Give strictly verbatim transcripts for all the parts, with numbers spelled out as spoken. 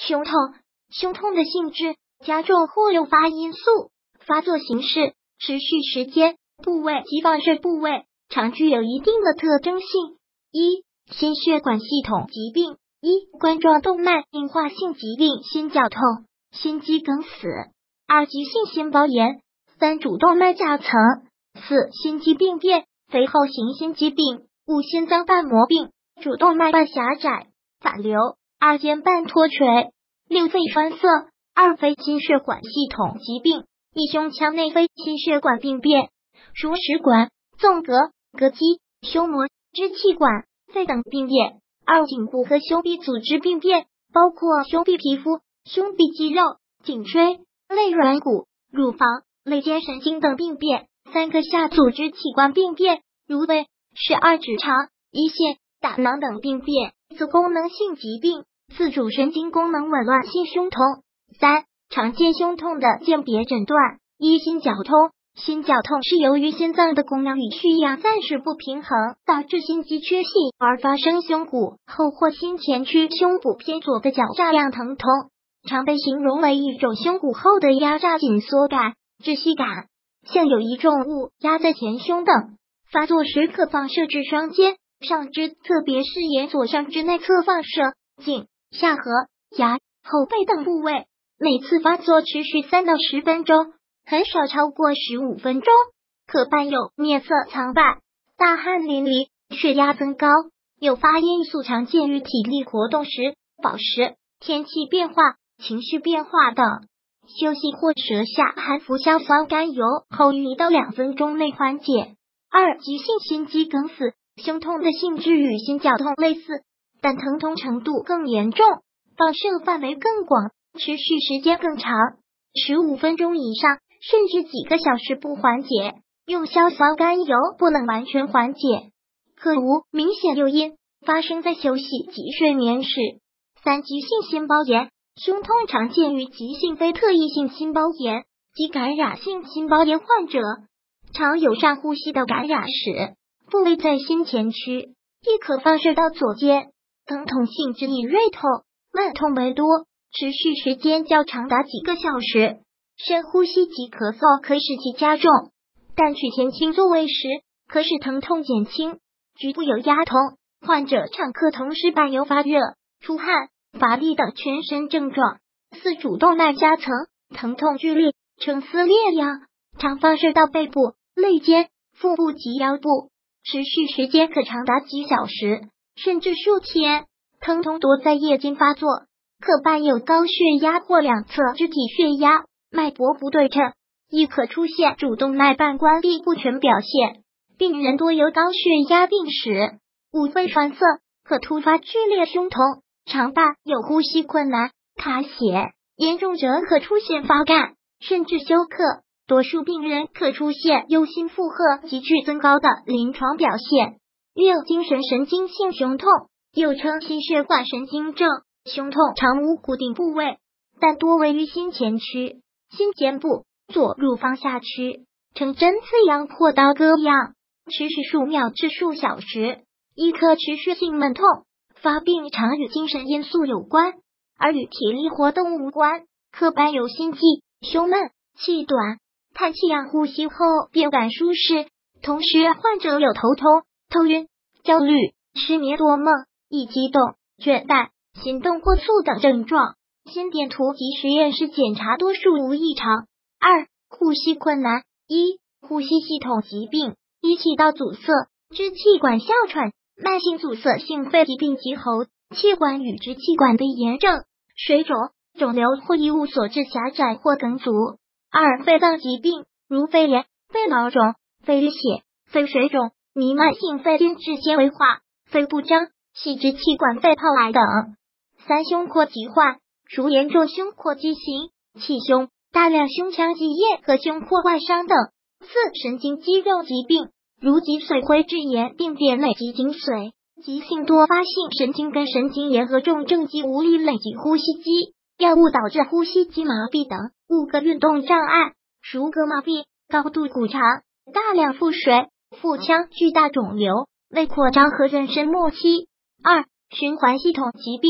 胸痛，胸痛的性质、加重或诱发因素、发作形式、持续时间、部位及放射部位，常具有一定的特征性。一、心血管系统疾病。一、冠状动脉硬化性疾病，心绞痛、心肌梗死。二、急性心包炎。三、主动脉夹层。四、心肌病变，肥厚型心肌病。五、心脏瓣膜病，主动脉瓣狭窄、反流。二、间瓣脱垂。六、肺栓塞。二、非心血管系统疾病。一、胸腔内非心血管病变，如食管、纵隔、膈肌、胸膜、支气管、肺等病变。二、颈部和胸壁组织病变，包括胸壁皮肤、胸壁肌肉、颈椎、肋软骨、乳房、肋间神经等病变。三个下组织器官病变，如胃、十二指肠、胰腺、大囊等病变。四、功能性疾病。四、主神经功能紊乱性胸痛。三、常见胸痛的鉴别诊断。一、心绞痛。心绞痛是由于心脏的供氧与需氧暂时不平衡，导致心肌缺血而发生胸骨后或心前区胸部偏左的绞炸样疼痛，常被形容为一种胸骨后的压榨紧缩感、窒息感，像有一重物压在前胸等。发作时可放射至双肩、上肢，特别是沿左上肢内侧放射、颈、下颌、牙、后背等部位。每次发作持续三到十分钟。很少超过十五分钟，可伴有面色苍白、大汗淋漓、血压增高。诱发因素常见于体力活动时、饱食、天气变化、情绪变化等。休息或舌下含服硝酸甘油后一到两分钟内缓解。二、急性心肌梗死。胸痛的性质与心绞痛类似，但疼痛程度更严重，放射范围更广，持续时间更长，十五分钟以上。甚至几个小时不缓解，用硝酸甘油不能完全缓解，可无明显诱因，发生在休息及睡眠时。三、急性心包炎。胸痛常见于急性非特异性心包炎及感染性心包炎患者，常有上呼吸道感染史，部位在心前区，亦可放射到左肩。疼痛性质以锐痛、闷痛为多，持续时间较长达几个小时。深呼吸及咳嗽可使其加重，但取前倾坐位时可使疼痛减轻。局部有压痛，患者常可同时伴有发热、出汗、乏力等全身症状。四、主动脉夹层。疼痛剧烈，呈撕裂样，常放射到背部、肋间、腹部及腰部，持续时间可长达几小时，甚至数天。疼痛多在夜间发作，可伴有高血压或两侧肢体血压。脉搏不对称，亦可出现主动脉瓣关闭不全表现，病人多有高血压病史。五、肺栓塞。可突发剧烈胸痛，常伴有呼吸困难、卡血，严重者可出现发干，甚至休克。多数病人可出现忧心负荷急剧增高的临床表现。六、精神神经性胸痛，又称心血管神经症。胸痛常无固定部位，但多位于心前区、心肩部、左乳房下区，呈针刺样或刀割样，持续数秒至数小时，亦可持续性闷痛。发病常与精神因素有关，而与体力活动无关，可伴有心悸、胸闷、气短、叹气样呼吸后便感舒适，同时患者有头痛、头晕、焦虑、失眠多梦、易激动、倦怠、心动过速等症状。心电图及实验室检查多数无异常。二、呼吸困难。一、呼吸系统疾病，一、气道阻塞、支气管哮喘、慢性阻塞性肺疾病及喉、气管与支气管的炎症、水肿、肿瘤或异物所致狭窄或梗阻。二、肺脏疾病，如肺炎、肺痨肿、肺淤血、肺水肿、弥漫性肺间质纤维化、肺不张、细支气管肺泡癌等。三、胸廓疾患，如严重胸廓畸形、气胸、大量胸腔积液和胸廓外伤等。四、神经肌肉疾病，如脊髓灰质炎、病变累及颈髓、急性多发性神经根神经炎和重症及无力累及呼吸机、药物导致呼吸机麻痹等。五个运动障碍，如膈麻痹、高度骨肠、大量腹水、腹腔巨大肿瘤、胃扩张和妊娠末期。二、循环系统疾病，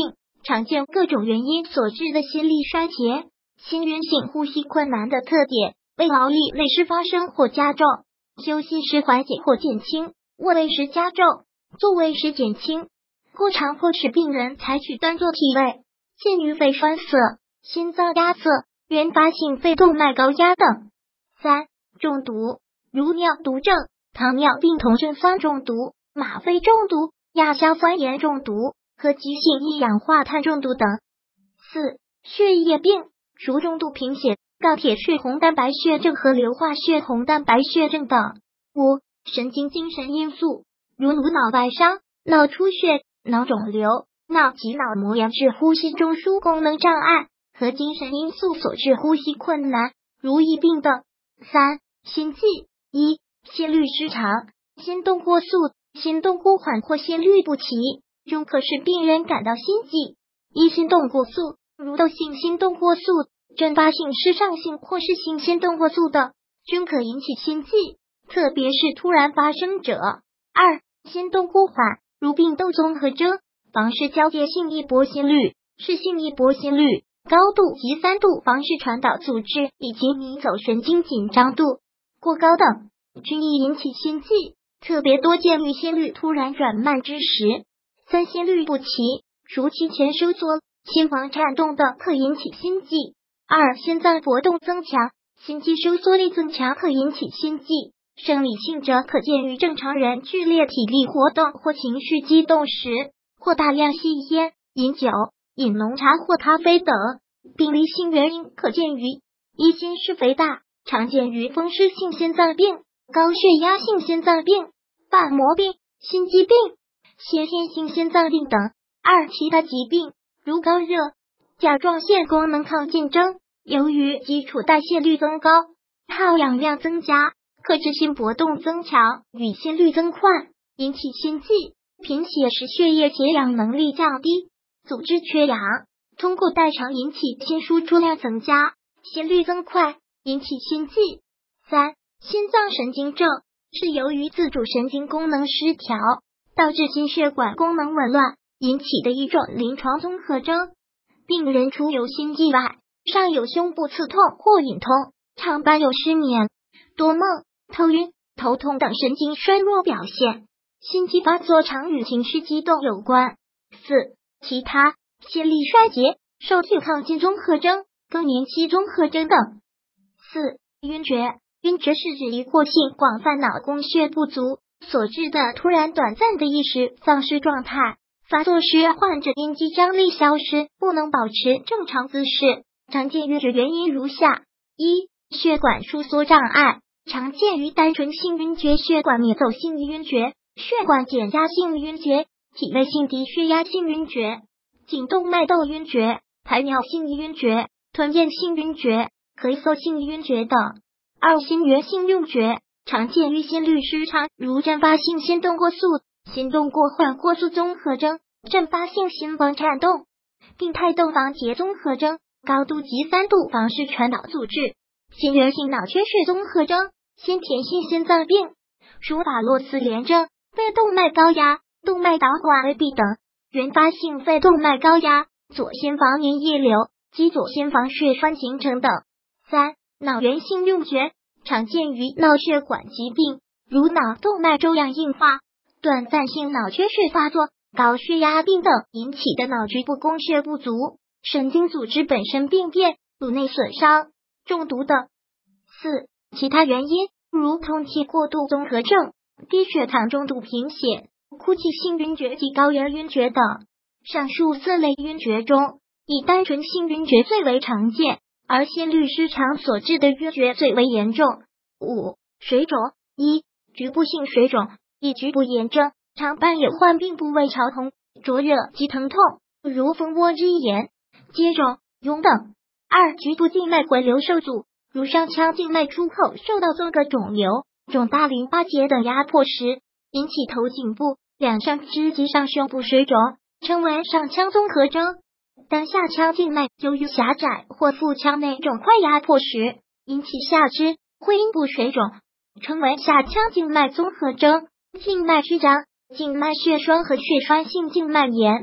常见各种原因所致的心力衰竭。心源性呼吸困难的特点为劳力累时发生或加重，休息时缓解或减轻，卧位时加重，坐位时减轻。过长或使病人采取端坐体位，见于肺栓塞、心脏压塞、原发性肺动脉高压等。三、中毒，如尿毒症、糖尿病酮症酸中毒、吗啡中毒、亚硝酸盐中毒和急性一氧化碳中毒等。四、血液病，如中度贫血、高铁血红蛋白血症和硫化血红蛋白血症等。五、神经精神因素，如颅脑外伤、脑出血、脑肿瘤、脑及脑膜炎致呼吸中枢功能障碍和精神因素所致呼吸困难，如疫病等。三、心悸，一、心律失常、心动过速、心动过缓或心律不齐，中可使病人感到心悸。一、心动过速，如窦性心动过速、阵发性室上性或是性心动过速的，均可引起心悸，特别是突然发生者。二、心动过缓，如病窦综合征、房室交界性异波心律、室性异波心律、高度及三度房室传导阻滞以及迷走神经紧张度过高等，均易引起心悸，特别多见于心律突然转慢之时。三、心律不齐，如期前收缩、心房颤动的，可引起心悸。二、心脏搏动增强，心肌收缩力增强，可引起心悸。生理性者可见于正常人剧烈体力活动或情绪激动时，或大量吸烟、饮酒、饮浓茶或咖啡等。病理性原因可见于一、心室肥大，常见于风湿性心脏病、高血压性心脏病、瓣膜病、心肌病、先天性心脏病等。二、其他疾病，如高热、甲状腺功能抗竞争，由于基础代谢率增高，耗氧量增加，可致心搏动增强与心率增快，引起心悸。贫血时血液解氧能力降低，组织缺氧，通过代偿引起心输出量增加，心率增快，引起心悸。三、心脏神经症，是由于自主神经功能失调，导致心血管功能紊乱引起的一种临床综合征。病人除有心悸外，尚有胸部刺痛或隐痛，常伴有失眠、多梦、头晕、头痛等神经衰弱表现。心悸发作常与情绪激动有关。四、其他心力衰竭、受体抗进综合征、更年期综合征等。四、晕厥，晕厥是指一过性广泛脑供血不足所致的突然短暂的意识丧失状态。发作时，患者因肌张力消失，不能保持正常姿势。常见晕厥原因如下：一、血管收缩障碍，常见于单纯性晕厥、血管迷走性晕厥、血管减压性晕厥、体位性低血压性晕厥、颈动脉窦晕厥、排尿性晕厥、吞咽性晕厥、咳嗽性晕厥等。二、心源性晕厥，常见于心律失常，如阵发性心动过速、心动过缓过速综合征、阵发性心房颤动、病态窦房结综合征、高度及三度房室传导阻滞、心源性脑缺血综合征、先天性心脏病，如法洛斯联症、肺动脉高压、动脉导管未闭等，原发性肺动脉高压、左心房粘液瘤及左心房血栓形成等。三、脑源性晕厥，常见于脑血管疾病，如脑动脉粥样硬化、短暂性脑缺血发作、高血压病等引起的脑局部供血不足、神经组织本身病变、颅内损伤、中毒等。四、其他原因，如通气过度综合症、低血糖中度贫血、哭泣性晕厥及高原晕厥等。上述四类晕厥中，以单纯性晕厥最为常见，而心律失常所致的晕厥最为严重。五、水肿。一、局部性水肿，以局部炎症，常伴有患病部位潮红、灼热及疼痛，如蜂窝之炎、疖肿、痈等。二、局部静脉回流受阻，如上腔静脉出口受到多个肿瘤、肿大淋巴结等压迫时，引起头颈部、两上肢及上胸部水肿，称为上腔综合征。当下腔静脉由于狭窄或腹腔内肿块压迫时，引起下肢会阴部水肿，称为下腔静脉综合征。静脉曲张、静脉血栓和血栓性静脉炎。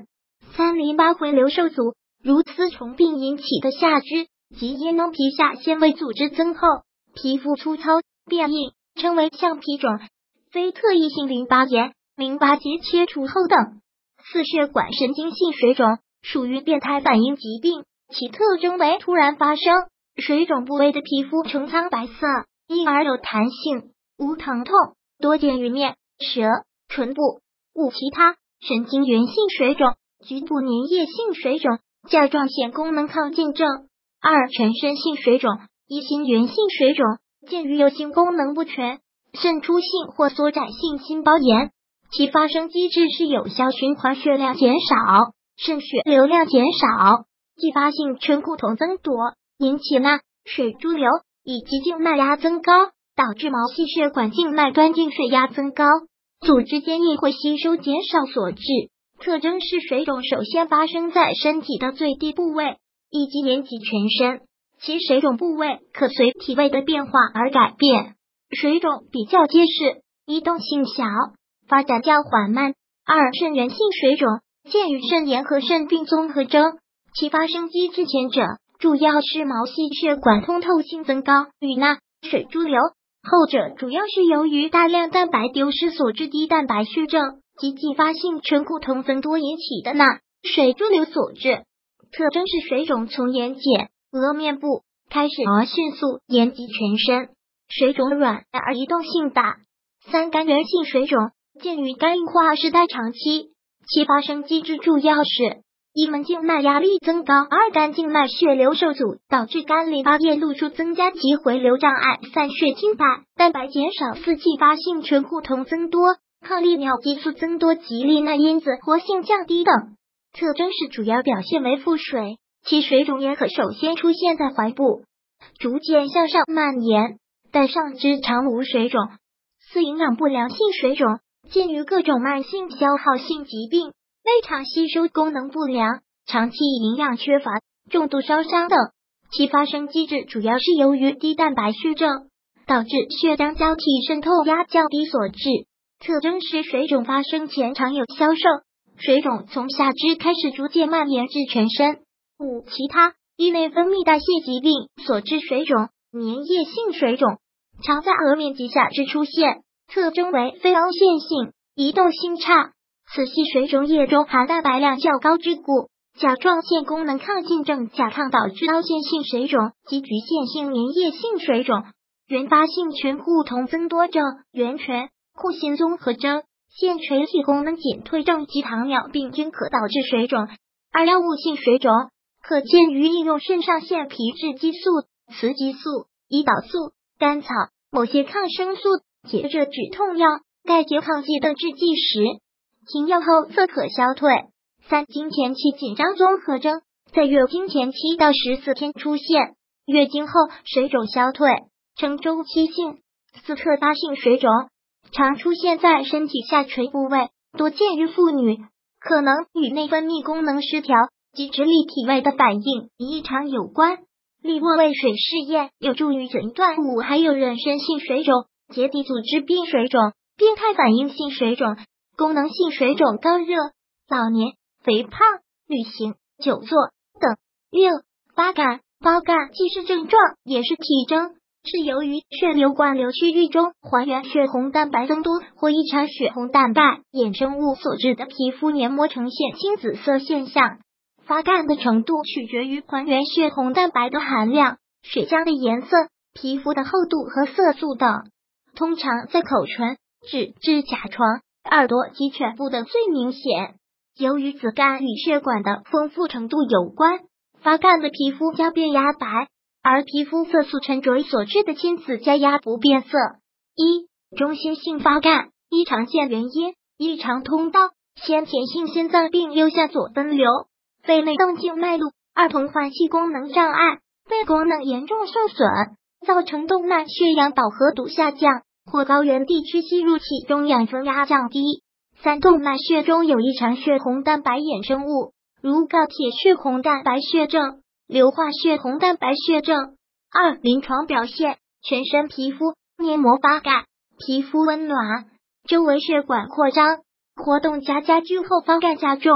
三、淋巴回流受阻，如丝虫病引起的下肢及阴囊皮下纤维组织增厚，皮肤粗糙变硬，称为橡皮肿，非特异性淋巴炎、淋巴结切除后等。四、血管神经性水肿，属于变态反应疾病，其特征为突然发生，水肿部位的皮肤呈苍白色，因而有弹性，无疼痛，多见于面、舌、唇部。五、其他神经源性水肿，局部粘液性水肿，甲状腺功能亢进症。二、全身性水肿，一心源性水肿，见于有性功能不全、渗出性或缩窄性心包炎，其发生机制是有效循环血量减少，肾血流量减少，继发性醛固酮增多，引起钠、水潴留以及静脉压增高，导致毛细血管静脉端静水压增高，组织间液会吸收减少所致。特征是水肿首先发生在身体的最低部位，以及延及全身，其水肿部位可随体位的变化而改变。水肿比较结实，移动性小，发展较缓慢。二、肾源性水肿，见于肾炎和肾病综合征，其发生机制前者主要是毛细血管通透性增高与钠、水潴留，后者主要是由于大量蛋白丢失所致低蛋白血症及继发性醛固酮增多引起的钠、水潴留所致。特征是水肿从眼睑、额面部开始而迅速延及全身，水肿软而移动性大。三、肝源性水肿，见于肝硬化时代长期，其发生机制主要是一、门静脉压力增高，二、肝静脉血流受阻，导致肝淋巴液露出增加及回流障碍，散血停摆，蛋白减少，四、继发性醛固酮增多，抗利尿激素增多及利钠因子活性降低等。特征是主要表现为腹水，其水肿也可首先出现在怀部，逐渐向上蔓延，但上肢常无水肿。四、营养不良性水肿，见于各种慢性消耗性疾病、内肠吸收功能不良、长期营养缺乏、重度烧伤等，其发生机制主要是由于低蛋白血症导致血浆胶体渗透压较低所致。特征是水肿发生前常有消瘦，水肿从下肢开始逐渐蔓延至全身。五、其他一、内分泌代谢疾病所致水肿，粘液性水肿，常在额面及下肢出现，特征为非凹陷性，移动性差。此系水肿液中含蛋白量较高之故。甲状腺功能亢进症甲亢导致凹陷性水肿及局限性粘液性水肿。原发性醛固酮增多症、原醛库欣综合征、腺垂体功能减退症及糖尿病均可导致水肿。二、药物性水肿，可见于应用肾上腺皮质激素、雌激素、胰岛素、甘草、某些抗生素、解热止痛药、钙拮抗剂等制剂时，停药后则可消退。三、经前期紧张综合征，在月经前期到十四天出现，月经后水肿消退，呈周期性。四、特发性水肿，常出现在身体下垂部位，多见于妇女，可能与内分泌功能失调及直立体位的反应异常有关。利沃胃水试验有助于诊断。五、还有妊娠性水肿、结缔组织病水肿、变态反应性水肿、功能性水肿、高热、老年、肥胖、旅行、久坐等。六、发干、包干既是症状也是体征，是由于血流管瘤区域中还原血红蛋白增多或异常血红蛋白衍生物所致的皮肤黏膜呈现青紫色现象。发干的程度取决于还原血红蛋白的含量、血浆的颜色、皮肤的厚度和色素等。通常在口唇、指至甲床、耳朵及犬部的最明显。由于紫绢与血管的丰富程度有关，发干的皮肤将变压白，而皮肤色素沉着所致的亲子加压不变色。一、中心性发干，一、常见原因，异常通道，先天性心脏病右向左分流，肺内动静脉路；二、同环系功能障碍，肺功能严重受损，造成动脉血氧饱和度下降，或高原地区吸入气中氧分压降低。三、动脉血中有异常血红蛋白衍生物，如高铁血红蛋白血症、硫化血红蛋白血症。二、临床表现，全身皮肤黏膜发干，皮肤温暖，周围血管扩张，活动加加剧后发干加重，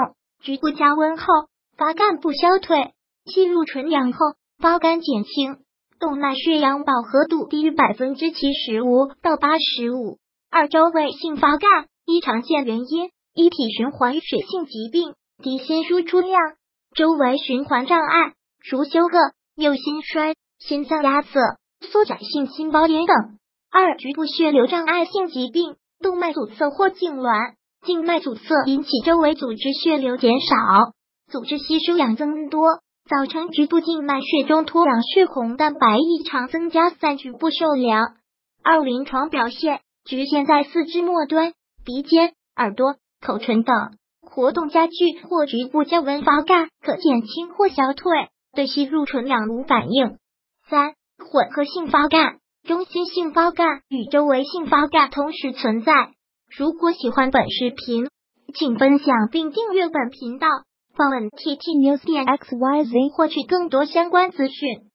局部加温后，发干不消退，吸入纯阳后，发干减轻，动脉血氧饱和度低于百分之七十五到八十五。二、周围性发干，一常见原因：一、体循环血性疾病，低心输出量，周围循环障碍，如休克、右心衰、心脏压塞、缩窄性心包炎等。二、局部血流障碍性疾病，动脉阻塞或痉挛，静脉阻塞引起周围组织血流减少，组织吸收氧增多，造成局部静脉血中脱氧血红蛋白异常增加，散局部受凉。二、临床表现局限在四肢末端、鼻尖、耳朵、口唇等，活动加剧或局部降温发干，可减轻或消退，对吸入纯氧无反应。三、混合性发干，中心性发干与周围性发干同时存在。如果喜欢本视频，请分享并订阅本频道，访问 T T News 点 X Y Z 获取更多相关资讯。